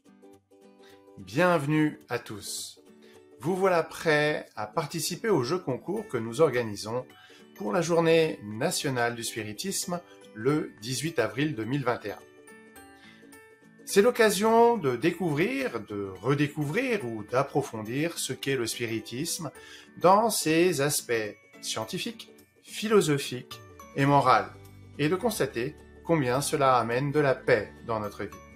Bienvenue à tous. Vous voilà prêts à participer au jeu concours que nous organisons pour la journée nationale du spiritisme le 18 avril 2021. C'est l'occasion de découvrir, de redécouvrir ou d'approfondir ce qu'est le spiritisme dans ses aspects scientifiques, philosophiques et moraux, et de constater combien cela amène de la paix dans notre vie.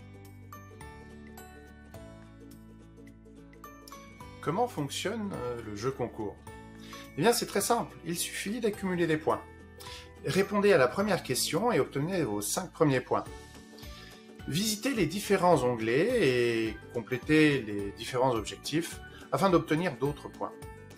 Comment fonctionne le jeu concours? Eh bien, c'est très simple, il suffit d'accumuler des points. Répondez à la première question et obtenez vos 5 premiers points. Visitez les différents onglets et complétez les différents objectifs afin d'obtenir d'autres points.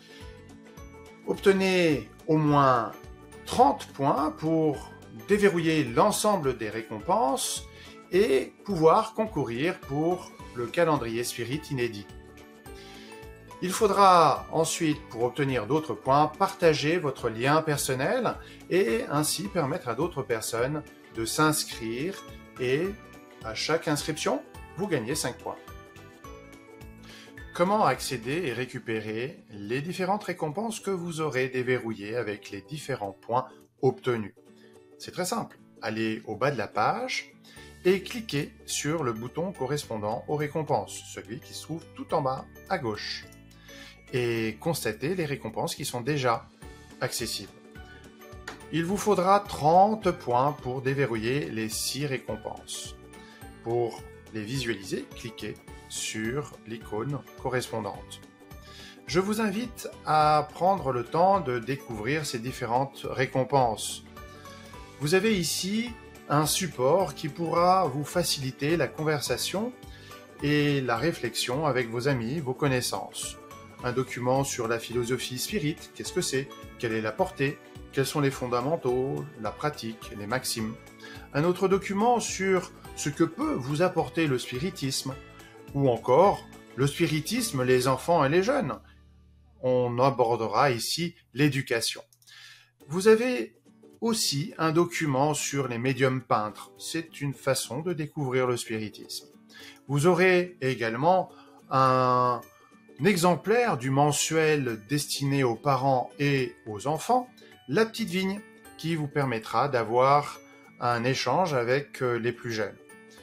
Obtenez au moins 30 points pour déverrouiller l'ensemble des récompenses et pouvoir concourir pour le calendrier Spirit inédit. Il faudra ensuite, pour obtenir d'autres points, partager votre lien personnel et ainsi permettre à d'autres personnes de s'inscrire et à chaque inscription, vous gagnez 5 points. Comment accéder et récupérer les différentes récompenses que vous aurez déverrouillées avec les différents points obtenus? C'est très simple. Allez au bas de la page et cliquez sur le bouton correspondant aux récompenses, celui qui se trouve tout en bas à gauche, et constatez les récompenses qui sont déjà accessibles. Il vous faudra 30 points pour déverrouiller les 6 récompenses. Pour les visualiser, cliquez sur l'icône correspondante. Je vous invite à prendre le temps de découvrir ces différentes récompenses. Vous avez ici un support qui pourra vous faciliter la conversation et la réflexion avec vos amis, vos connaissances. Un document sur la philosophie spirit, qu'est-ce que c'est? Quelle est la portée? Quels sont les fondamentaux, la pratique, les maximes? Un autre document sur ce que peut vous apporter le spiritisme, ou encore le spiritisme, les enfants et les jeunes. On abordera ici l'éducation. Vous avez aussi un document sur les médiums peintres. C'est une façon de découvrir le spiritisme. Vous aurez également un exemplaire du mensuel destiné aux parents et aux enfants, La Petite Vigne, qui vous permettra d'avoir un échange avec les plus jeunes.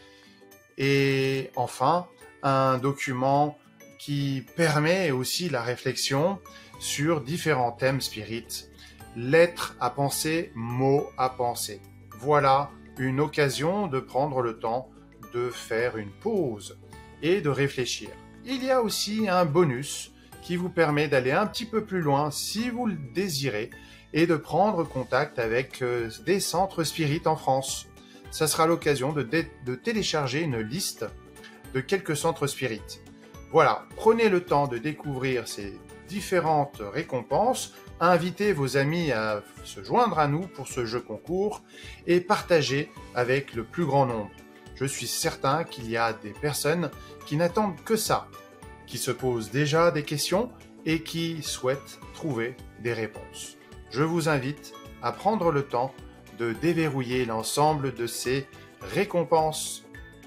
Et enfin, un document qui permet aussi la réflexion sur différents thèmes spirites, lettres à penser, mots à penser. Voilà une occasion de prendre le temps de faire une pause et de réfléchir. Il y a aussi un bonus qui vous permet d'aller un petit peu plus loin si vous le désirez et de prendre contact avec des centres spirites en France. Ça sera l'occasion de télécharger une liste de quelques centres spirites. Voilà, prenez le temps de découvrir ces différentes récompenses, invitez vos amis à se joindre à nous pour ce jeu concours et partagez avec le plus grand nombre. Je suis certain qu'il y a des personnes qui n'attendent que ça, qui se posent déjà des questions et qui souhaitent trouver des réponses. Je vous invite à prendre le temps de déverrouiller l'ensemble de ces récompenses.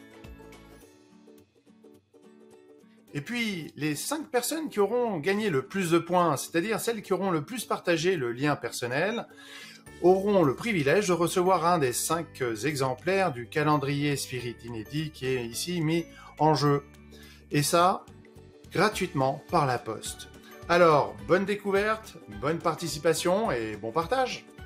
Et puis, les 5 personnes qui auront gagné le plus de points, c'est-à-dire celles qui auront le plus partagé le lien personnel, auront le privilège de recevoir un des 5 exemplaires du calendrier Spirit inédit qui est ici mis en jeu. Et ça, gratuitement par la poste. Alors, bonne découverte, bonne participation et bon partage!